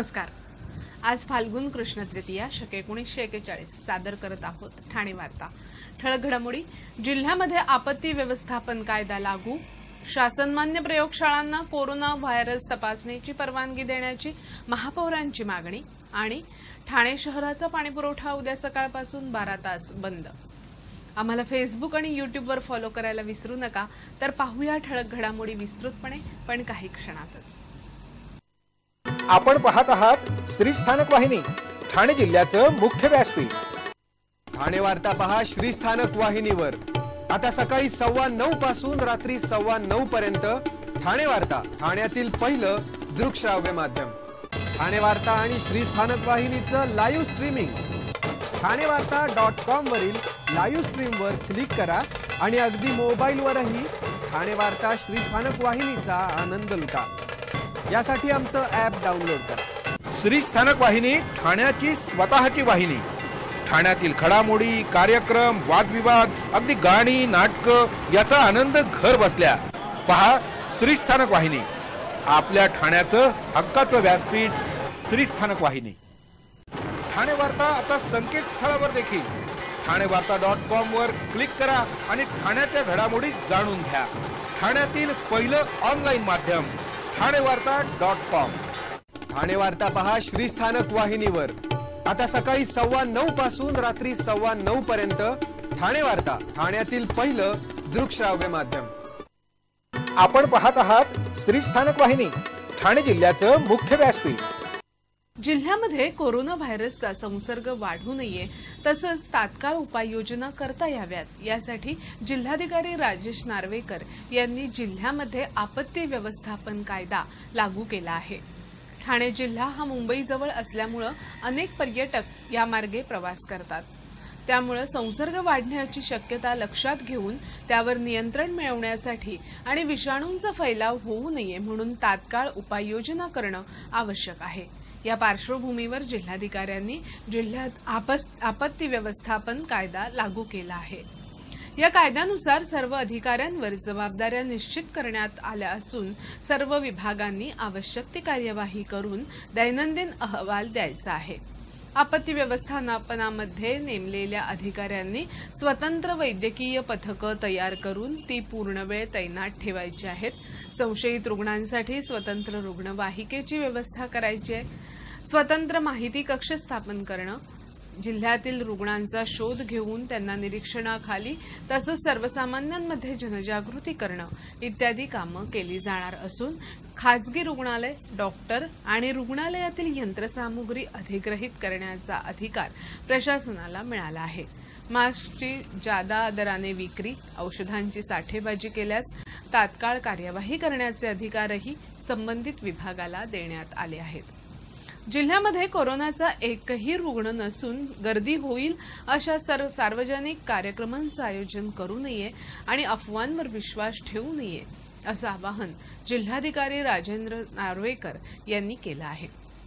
नमस्कार। आज फाल्गुन कृष्ण तृतीया शके 1941 सादर करत आहोत ठाणे वार्ता। ठळक घडामोडी। जिल्ह्यामध्ये आपत्ती व्यवस्थापन कायदा लागू, शासनमान्य प्रयोगशाळांना कोरोना व्हायरस तपासणीची परवानगी देण्याची महापौरांची मागणी आणि ठाणे शहराचा पाणीपुरवठा उद्या सकाळपासून 12 तास बंद। आम्हाला फेसबुक आणि यूट्यूबवर फॉलो करायला विसरू नका। तर पाहूया ठळक घडामोडी विस्तृतपणे, पण काही क्षणातच। आपण पाहत आहात श्री स्थानक वाहिनी, ठाणे जिल्ह्याचं मुख्य व्यासपीठ। ठाणे वार्ता पहा श्री स्थानक वाहिनीवर। आता सकाळी 9:15 पासून रात्री 9:15 पर्यंत ठाणे वार्ता, ठाण्यातील पहिलं दृकश्राव्य माध्यम। ठाणे वार्ता आणि श्री स्थानक वाहिनीचं लाईव्ह स्ट्रीमिंग ठाणेवार्ता.com वरील लाईव्ह स्ट्रीमवर क्लिक करा आणि अगदी मोबाईलवरही ठाणे वार्ता श्री स्थानक वाहिनीचा आनंद लुटा। यासाठी आमचं ॲप डाउनलोड करा। श्री स्थानक वाहिनी ठाण्याची स्वतःची वाहिनी। ठाण्यातील घडामोडी, कार्यक्रम, वादविवाद, अगदी गाणी, नाटकं याचा आनंद घर बसल्या पहा श्री स्थानक वाहिनी। आपल्या ठाण्याचं हक्काचं व्यासपीठ श्री स्थानक वाहिनी। ठाणे वार्ता आता संकेतस्थळावर देखील ठाणेवार्ता.com वर क्लिक करा आणि ठाण्याच्या घडामोडी जाणून घ्या। ठाण्यातील पहिलं ऑनलाईन माध्यम ठाणेवार्ता.com। ठाणे वार्ता पहा श्री स्थानक वाहिनीवर। आता सकाळी 9:15 पासून रात्री 9:15 पर्यंत ठाणे वार्ता, ठाण्यातील पहिलं दृकश्राव्य माध्यम। आपण पाहत आहात श्री स्थानक वाहिनी, ठाणे जिल्ह्याचं मुख्य व्यासपीठ। जिल्ह्यामध्ये कोरोना व्हायरसचा संसर्ग वाढू नये तसंच तात्काळ उपाययोजना करता याव्यात यासाठी जिल्हाधिकारी राजेश नार्वेकर यांनी जिल्ह्यामध्ये आपत्ती व्यवस्थापन कायदा लागू केला आहे। ठाणे जिल्हा हा मुंबईजवळ असल्यामुळे अनेक पर्यटक या मार्गे प्रवास करतात। त्यामुळे संसर्ग वाढण्याची शक्यता लक्षात घेऊन त्यावर नियंत्रण मिळवण्यासाठी आणि विषाणूंचा फैलाव होऊ नये म्हणून तात्काळ उपाययोजना करणं आवश्यक आहे। या पार्श्वभूमीवर जिल्हाधिकाऱ्यांनी जिल्ह्यात आपत्ती व्यवस्थापन कायदा लागू केला आहे। या कायद्यानुसार सर्व अधिकाऱ्यांवर जबाबदाऱ्या निश्चित करण्यात आल्या असून सर्व विभागांनी आवश्यक ती कार्यवाही करून दैनंदिन अहवाल द्यायचा आहे। आपत्ती व्यवस्थापनामध्ये नेमलेल्या अधिकाऱ्यांनी स्वतंत्र वैद्यकीय पथकं तयार करून ती पूर्णवेळ तैनात ठेवायची आहेत। संशयित रुग्णांसाठी स्वतंत्र रुग्णवाहिकेची व्यवस्था करायची आहे। स्वतंत्र माहिती कक्ष स्थापन करणं, जिल्ह्यातील रुग्णांचा शोध घेऊन त्यांना निरीक्षणाखाली तसंच सर्वसामान्यांमध्ये जनजागृती करणं इत्यादी कामं केली जाणार असून खासगी रुग्णालय, डॉक्टर आणि रुग्णालयातील यंत्रसामुग्री अधिग्रहित करण्याचा अधिकार प्रशासनाला मिळाला आहे। मास्कची जादा दराने विक्री, औषधांची साठेबाजी केल्यास तात्काळ कार्यवाही करण्याचे अधिकारही संबंधित विभागाला देण्यात आले आहेत। जिल्ह्यामध्ये कोरोनाचा एकही रुग्ण नसून गर्दी होईल अशा सार्वजनिक कार्यक्रमांचं आयोजन करू नये आणि अफवांवर विश्वास ठेवू नये असं आवाहन जिल्हाधिकारी राजेंद्र नार्वेकर यांनी केलं आहे।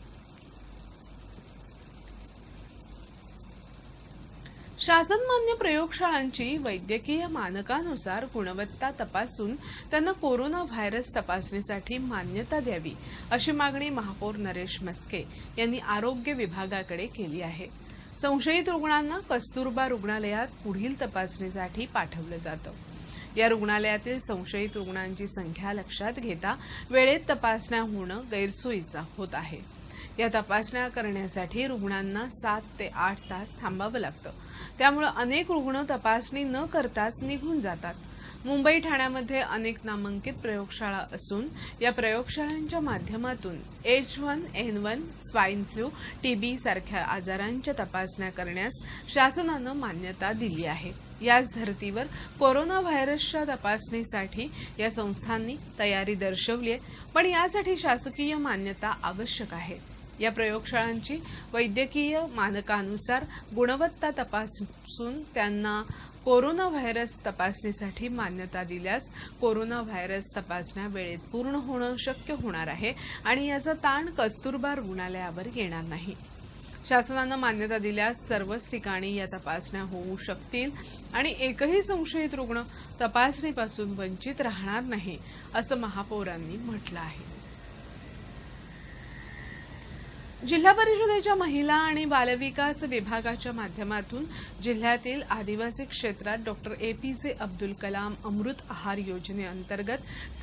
शासनमान्य प्रयोगशाळांची वैद्यकीय मानकानुसार गुणवत्ता तपासून त्यांना कोरोना व्हायरस तपासणीसाठी मान्यता द्यावी अशी मागणी महापौर नरेश मस्के यांनी आरोग्य विभागाकडे केली आहे। संशयित रुग्णांना कस्तुरबा रुग्णालयात पुढील तपासणीसाठी पाठवलं जातं। या रुग्णालयातील संशयित रुग्णांची संख्या लक्षात घेता वेळेत तपासण्या होणं गैरसोयीचं होत आहे। या तपासण्या करण्यासाठी रुग्णांना 7 ते 8 तास थांबावं लागतं। त्यामुळे अनेक रुग्ण तपासणी न करताच निघून जातात। मुंबई, ठाण्यामध्ये अनेक नामांकित प्रयोगशाळा असून या प्रयोगशाळांच्या माध्यमातून H1N1, स्वाईन फ्लू, टीबी सारख्या आजारांच्या तपासण्या करण्यास शासनानं मान्यता दिली आहे। याच धर्तीवर कोरोना व्हायरसच्या तपासणीसाठी या संस्थांनी तयारी दर्शवली आहे, पण यासाठी शासकीय मान्यता आवश्यक आहे। या प्रयोगशाळांची वैद्यकीय मानकानुसार गुणवत्ता तपासून त्यांना कोरोना व्हायरस तपासणीसाठी मान्यता दिल्यास कोरोना व्हायरस तपासण्या वेळेत पूर्ण होणं शक्य होणार आहे आणि याचा ताण कस्तुरबा रुग्णालयावर येणार नाही। शासनानं मान्यता दिल्यास सर्वच ठिकाणी या तपासण्या होऊ शकतील आणि एकही संशयित रुग्ण तपासणीपासून वंचित राहणार नाही असं महापौरांनी म्हटलं आहे। जिल्हा परिषदेच्या महिला आणि बालविकास विभागाच्या माध्यमातून जिल्ह्यातील आदिवासी क्षेत्रात डॉक्टर APJ अब्दुल कलाम अमृत आहार योजनेअंतर्गत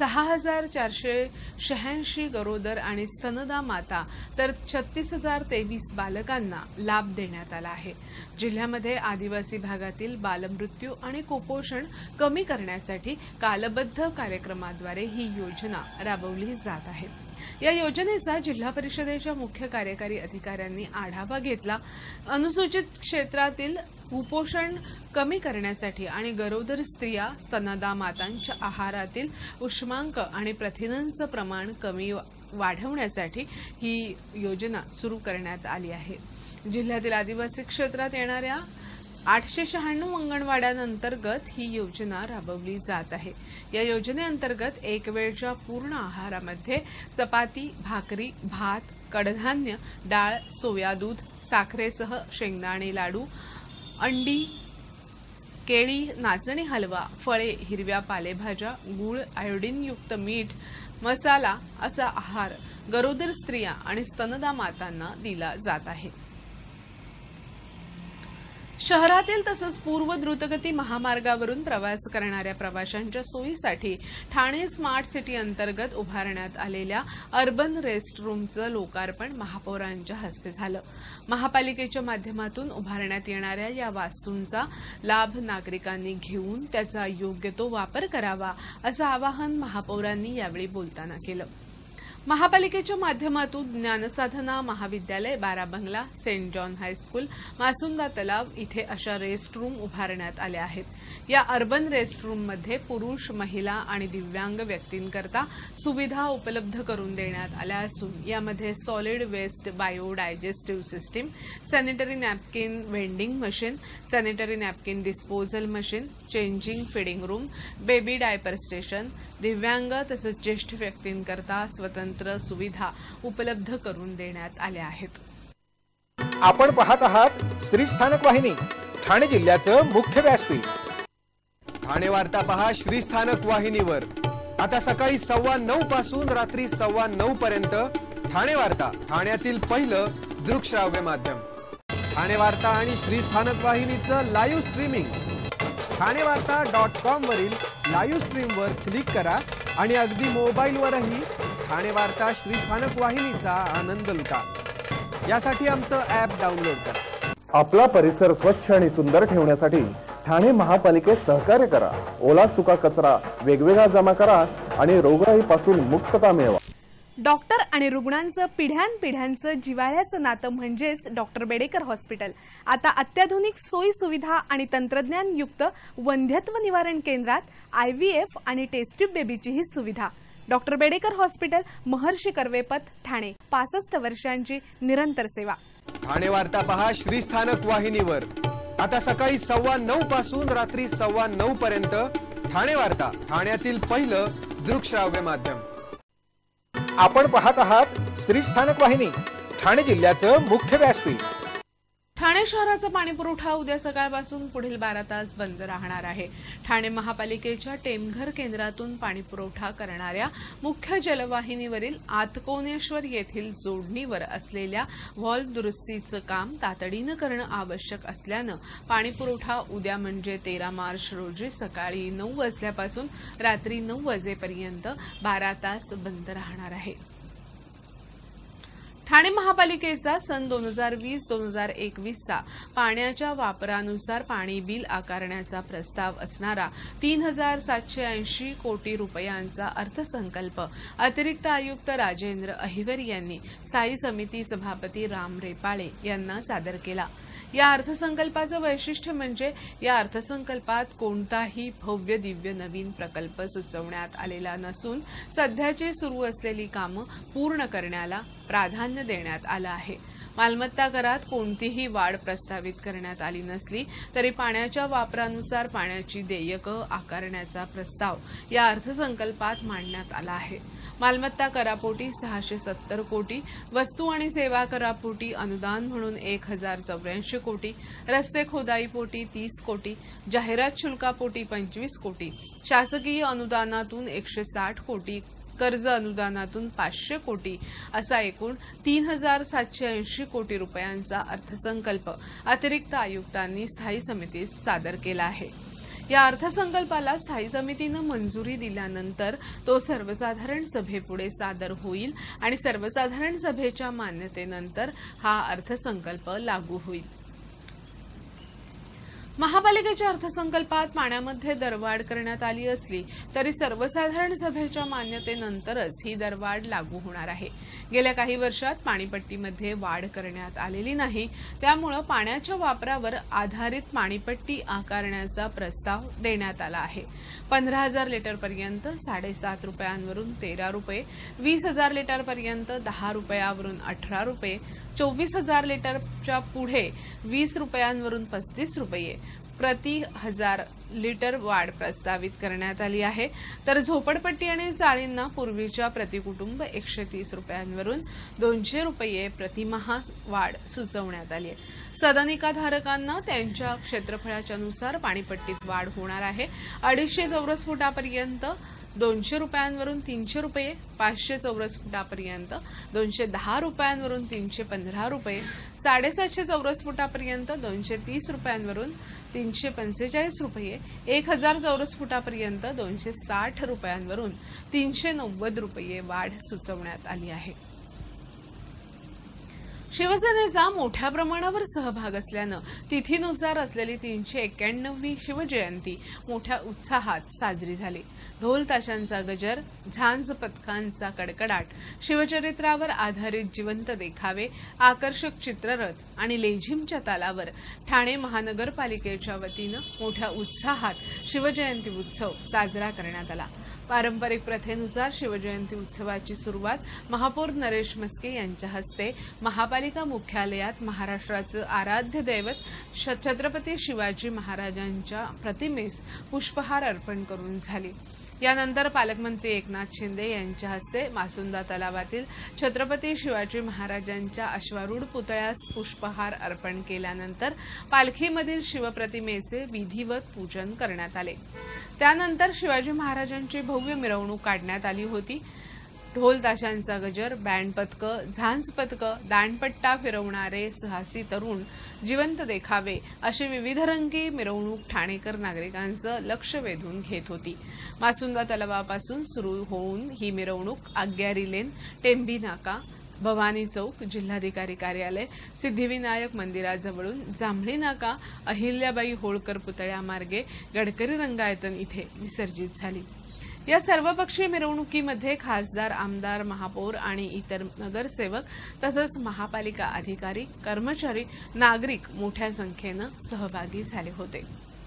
6,486 गरोदर आणि स्तनदा माता तर 36,023 बालकांना लाभ देण्यात आला आहे। जिल्ह्यामध्ये आदिवासी भागातील बालमृत्यू आणि कुपोषण कमी करण्यासाठी कालबद्ध कार्यक्रमाद्वारे ही योजना राबवली जात आहे। या योजनेचा जिल्हा परिषदेच्या मुख्य कार्यकारी अधिकाऱ्यांनी आढावा घेतला। अनुसूचित क्षेत्रातील कुपोषण कमी करण्यासाठी आणि गरोदर स्त्रिया स्तनदा मातांच्या आहारातील उष्मांक आणि प्रथिनांचं प्रमाण कमी वाढवण्यासाठी ही योजना सुरू करण्यात आली आहे। जिल्ह्यातील आदिवासी क्षेत्रात येणाऱ्या 896 अंगणवाड्यांअंतर्गत ही योजना राबवली जात आहे। या योजनेअंतर्गत एक वेळच्या पूर्ण आहारामध्ये चपाती, भाकरी, भात, कडधान्य, डाळ, सोया दूध, साखरेसह शेंगदाणे लाडू, अंडी, केळी, नाचणी हलवा, फळे, हिरव्या पालेभाज्या, गूळ, आयोडीनयुक्त मीठ, मसाला असा आहार गरोदर स्त्रिया आणि स्तनदा मातांना दिला जात आहे। शहरातील तसंच पूर्व द्रुतगती महामार्गावरून प्रवास करणाऱ्या प्रवाशांच्या सोयीसाठी ठाणे स्मार्ट सिटी अंतर्गत उभारण्यात आलेल्या अर्बन रेस्टरूमचं लोकार्पण महापौरांच्या हस्ते झालं। महापालिकेच्या माध्यमातून उभारण्यात येणाऱ्या या वास्तूंचा लाभ नागरिकांनी घेऊन त्याचा योग्य तो वापर करावा असं आवाहन महापौरांनी यावेळी बोलताना केलं। महापालिकेच्या माध्यमातून ज्ञानसाधना महाविद्यालय, Barabangla, saint John high school, Masunda तलाव इथे अशा रेस्टरूम उभारण्यात आल्या आहेत। या अर्बन रेस्टरूममध्ये पुरुष, महिला आणि दिव्यांग व्यक्तींकरता सुविधा उपलब्ध करून देण्यात आल्या असून यामध्ये solid waste bio digestive system, sanitary napkin vending machine, sanitary napkin disposal machine, changing feeding room, baby diaper station, दिव्यांग तसंच ज्येष्ठ व्यक्तींकरता स्वतंत्र सुविधा उपलब्ध करून देण्यात आल्या आहेत। आपण पाहत आहात श्री स्थानक वाहिनी, ठाणे जिल्ह्याचं मुख्य व्यासपीठ। ठाणे वार्ता पहा श्री स्थानक वाहिनीवर। आता सकाळी 9:15 पासून रात्री 9:15 पर्यंत ठाणे वार्ता, ठाण्यातील पहिलं दृकश्राव्य माध्यम। ठाणे वार्ता आणि श्री स्थानक वाहिनीचं लाईव्ह स्ट्रीमिंग ठाणेवार्ता.com वरील लाईव्ह स्ट्रीमवर क्लिक करा आणि अगदी मोबाईलवरही ठाणे वार्ता श्री स्थानक वाहिनीचा आनंद लुटा। यासाठी आमचं ॲप डाउनलोड करा। आपला परिसर स्वच्छ आणि सुंदर ठेवण्यासाठी ठाणे महापालिकेत सहकार्य करा। ओला सुका कचरा वेगवेगळा जमा करा आणि रोगराईपासून मुक्तता मिळवा। डॉक्टर आणि रुग्णांचं पिढ्यानपिढ्यांचं जिव्हाळ्याचं नातं म्हणजेच डॉक्टर बेडेकर हॉस्पिटल आता अत्याधुनिक सोयी सुविधा आणि तंत्रज्ञानयुक्त वंध्यत्व निवारण केंद्रात IVF आणि टेस्ट ट्यूब बेबीचीही सुविधा। Doctor Bedekar hospital, Maharshi Karvepath, Thane. 65 वर्षांची निरंतर सेवा। ठाणे वार्ता पहा श्री स्थानक वाहिनीवर। आता सकाळी 9:15 पासून रात्री 9:15 पर्यंत ठाणे वार्ता, ठाण्यातील पहिलं दृकश्राव्य माध्यम। आपण पाहत आहात श्री स्थानक वाहिनी, ठाणे जिल्ह्याचं मुख्य व्यासपीठ। ठाणे शहराचा पाणीपुरवठा उद्या सकाळपासून पुढील 12 तास बंद राहणार आहे। ठाणे महापालिकेच्या टेमघर केंद्रातून पाणीपुरवठा करणाऱ्या मुख्य जलवाहिनीवरील आतकोनेश्वर येथील जोडणीवर असलेल्या व्हॉल्व्ह दुरुस्तीचं काम तातडीनं करणं आवश्यक असल्यानं पाणीपुरवठा उद्या म्हणजे 13 मार्च रोजी सकाळी 9 वाजल्यापासून रात्री 9 वाजेपर्यंत 12 तास बंद राहणार आहे। ठाणे महापालिकेचा सन 2020-2021चा पाण्याच्या वापरानुसार पाणी बिल आकारण्याचा प्रस्ताव असणारा 3,780 कोटी रुपयांचा अर्थसंकल्प अतिरिक्त आयुक्त राजेंद्र अहिवर यांनी स्थायी समिती सभापती राम रेपाळे यांना सादर केला। या अर्थसंकल्पाचं वैशिष्ट्य म्हणजे या अर्थसंकल्पात कोणताही भव्य दिव्य नवीन प्रकल्प सुचवण्यात आलेला नसून सध्याची सुरू असलेली कामं पूर्ण करण्याला प्राधान्य देण्यात आलं आहे। मालमत्ता करात कोणतीही वाढ प्रस्तावित करण्यात आली नसली तरी पाण्याच्या वापरानुसार पाण्याची देयकं आकारण्याचा प्रस्ताव या अर्थसंकल्पात मांडण्यात आला आहे। मालमत्ता करापोटी 670 कोटी, वस्तू आणि सेवा करापोटी अनुदान म्हणून 1084 कोटी, रस्ते खोदाईपोटी 30 कोटी, जाहिरात शुल्कापोटी 25 कोटी, शासकीय अनुदानातून 160 कोटी कर्ज अनुदानातून 500 कोटी असा एकूण 3780 कोटी रुपयांचा अर्थसंकल्प अतिरिक्त आयुक्तांनी स्थायी समितीस सादर केला आहे। या अर्थसंकल्पाला स्थायी समितीनं मंजुरी दिल्यानंतर तो सर्वसाधारण सभेपुढे सादर होईल आणि सर्वसाधारण सभेच्या मान्यतेनंतर हा अर्थसंकल्प लागू होईल। महापालिकेच्या अर्थसंकल्पात पाण्यामध्ये दरवाढ करण्यात आली असली तरी सर्वसाधारण सभेच्या मान्यतेनंतरच ही दरवाढ लागू होणार आहे। गेल्या काही वर्षात पाणीपट्टीमध्ये वाढ करण्यात आलेली नाही, त्यामुळे पाण्याच्या वापरावर आधारित पाणीपट्टी आकारण्याचा प्रस्ताव देण्यात आला आहे। 15,000 लिटरपर्यंत 7.5 रुपयांवरून 13 रुपये, 20,000 लिटरपर्यंत 10 रुपयावरून 18 रुपये, 24,000 लिटरच्या पुढे 20 रुपयांवरून 35 रुपये प्रति 1000 लिटर वाढ प्रस्तावित करण्यात आली आहे। तर झोपडपट्टी आणि चाळींना पूर्वीच्या प्रतिकुटुंब 130 रुपयांवरून 200 रुपये प्रतिमाह वाढ सुचवण्यात आली आहे। सदनिकाधारकांना त्यांच्या क्षेत्रफळाच्या नुसार पाणीपट्टीत वाढ होणार आहे। 250 चौरस फुटापर्यंत 200 रुपयांवरून 300 रुपये, 500 चौरस फुटापर्यंत 210 रुपयांवरून 315 रुपये, 750 चौरस फुटापर्यंत 230 रुपयांवरून 345 रुपये, 1000 चौरस फुटापर्यंत 260 रुपयांवरून 390 रुपये वाढ सुचवण्यात आली आहे। शिवसेनेचा मोठ्या प्रमाणावर सहभाग असल्यानं तिथीनुसार असलेली 391वी शिवजयंती मोठ्या उत्साहात साजरी झाली। ढोल ताशांचा गजर, झांज पथकांचा कडकडाट, शिवचरित्रावर आधारित जिवंत देखावे, आकर्षक चित्ररथ आणि लेझिमच्या तालावर ठाणे महानगरपालिकेच्या वतीनं मोठ्या उत्साहात शिवजयंती उत्सव साजरा करण्यात आला। पारंपरिक प्रथेनुसार शिवजयंती उत्सवाची सुरुवात महापौर नरेश म्हस्के यांच्या हस्ते महापालिका मुख्यालयात महाराष्ट्राचं आराध्य दैवत छत्रपती शिवाजी महाराजांच्या प्रतिमेस पुष्पहार अर्पण करून झाली। यानंतर पालकमंत्री एकनाथ शिंदे यांच्या हस्ते मासुंदा तलावातील छत्रपती शिवाजी महाराजांच्या अश्वारूढ पुतळ्यास पुष्पहार अर्पण केल्यानंतर पालखीमधील शिवप्रतिमेचे विधिवत पूजन करण्यात आले। त्यानंतर शिवाजी महाराजांची भव्य मिरवणूक काढण्यात आली होती। ढोल ताशांचा गजर, बँड पथकं, झांज पथकं, दांडपट्टा फिरवणारे साहसी तरुण, जिवंत देखावे अशी विविधरंगी मिरवणूक ठाणेकर नागरिकांचं लक्ष वेधून घेत होती। मासुंदा तलावापासून सुरू होऊन ही मिरवणूक आग्यारी लेन, टेंबी नाका, भवानी चौक, जिल्हाधिकारी कार्यालय, सिद्धिविनायक मंदिराजवळून जांभळी नाका, अहिल्याबाई होळकर पुतळ्यामार्गे गडकरी रंगायतन इथे विसर्जित झाली। या सर्वपक्षीय मिरवणुकीमध्ये खासदार, आमदार, महापौर आणि इतर नगरसेवक तसंच महापालिका अधिकारी, कर्मचारी, नागरिक मोठ्या संख्येनं सहभागी झाले होते।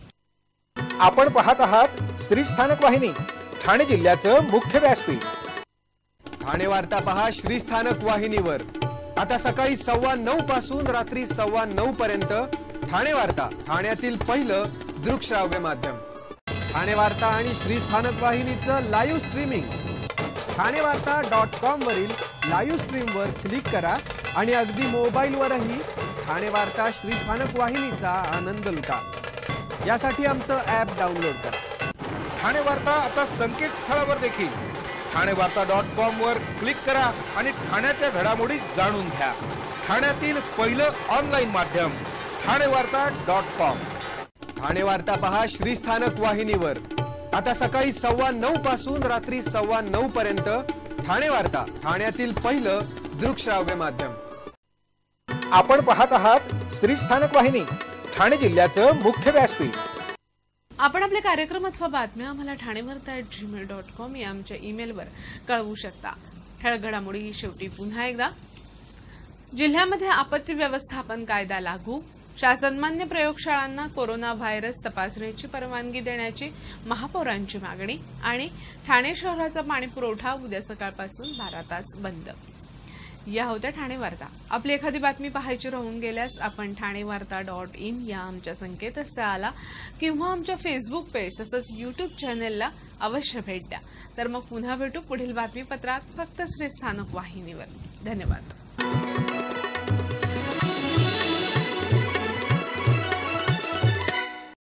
आपण पाहत आहात श्री स्थानक वाहिनी, ठाणे जिल्ह्याचं मुख्य व्यासपीठ। ठाणे वार्ता पहा श्रीस्थानक वाहिनीवर। आता सकाळी 9:15 पासून रात्री 9:15 पर्यंत ठाणे वार्ता, ठाण्यातील पहिलं दृकश्राव्य माध्यम। ठाणे वार्ता आणि श्रीस्थानक वाहिनीचं लाईव्ह स्ट्रीमिंग ठाणेवार्ता.com वरील लाईव्ह स्ट्रीमवर क्लिक करा आणि अगदी मोबाईलवरही ठाणे वार्ता श्रीस्थानक वाहिनीचा आनंद लुटा। यासाठी आमचं ॲप डाउनलोड करा। ठाणे वार्ता आता संकेतस्थळावर देखील ठाणेवार्ता.com वर क्लिक करा आणि ठाण्याच्या घडामोडी जाणून घ्या। ठाण्यातील पहिलं ऑनलाईन माध्यम ठाणेवार्ता.com। ठाणे वार्ता पहा श्रीस्थानक वाहिनीवर। आता सकाळी 9:15 पासून रात्री 9:15 पर्यंत ठाणे वार्ता, ठाण्यातील पहिलं दृकश्राव्य माध्यम। आपण पाहत आहात श्री स्थानक वाहिनी, ठाणे जिल्ह्याचं मुख्य व्यासपीठ। आपण आपले कार्यक्रम अथवा बातम्या आम्हाला ठाणेवार्ता@gmail.com या आमच्या ईमेलवर कळवू शकता। ठळक घडामोडी शेवटी पुन्हा एकदा। जिल्ह्यामध्ये आपत्ती व्यवस्थापन कायदा लागू, शासनमान्य प्रयोगशाळांना कोरोना व्हायरस तपासणीची परवानगी देण्याची महापौरांची मागणी आणि ठाणे शहराचा पाणीपुरवठा उद्या सकाळपासून 12 तास बंद। या होत्या ठाणे वार्ता। आपली एखादी बातमी पाहायची राहून गेल्यास आपण ठाणेवार्ता.in या आमच्या संकेतस्थळाला किंवा आमच्या फेसबुक पेज तसंच YouTube चॅनेलला अवश्य भेट द्या। तर मग पुन्हा भेटू पुढील बातमीपत्रात फक्त श्रीस्थानक वाहिनीवर। धन्यवाद।